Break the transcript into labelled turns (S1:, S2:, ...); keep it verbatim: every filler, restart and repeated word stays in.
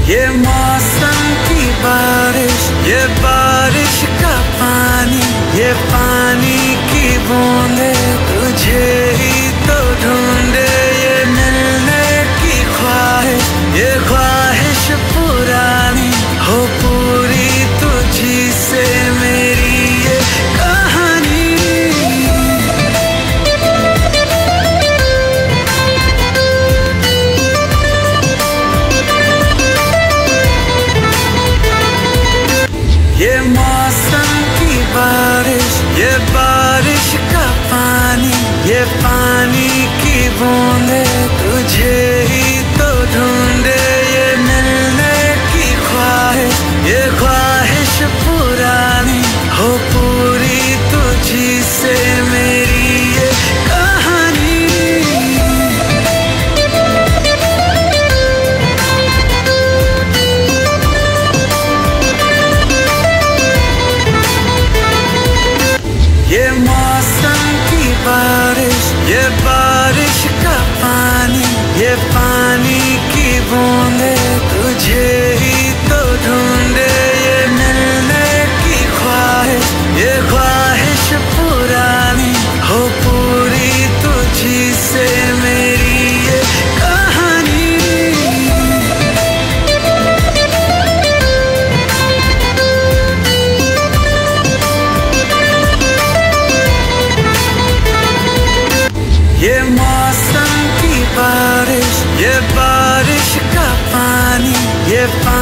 S1: ये मौसम की बारिश, ये बारिश का पानी, ये पानी की बूंदे तुझे ही तो ढूंढे। ये मिलने की ख्वाहिश, ये ख्वाहिश पुरानी हो पूरी तुझी से मेरी ये कहानी। ये मौसम की बारिश, ये बारिश का पानी, ये पानी की बूंदे तुझे ही तो ढूंढे। ये मिलने की ख्वाहिश, ये ख्वाहिश पुरानी हो पूरी तुझी से मेरी ये कहानी। ये मौसम की बारिश, ये बारिश का पानी, ये पानी की बूंदे तुझे ही तो ढूंढे। ये मिलने की ख्वाहिश, ये ख्वाहिश पुरानी हो पूरी तुझी से मेरी ये कहानी। ये मौसम की बारिश, ये बारिश का पानी, ये पानी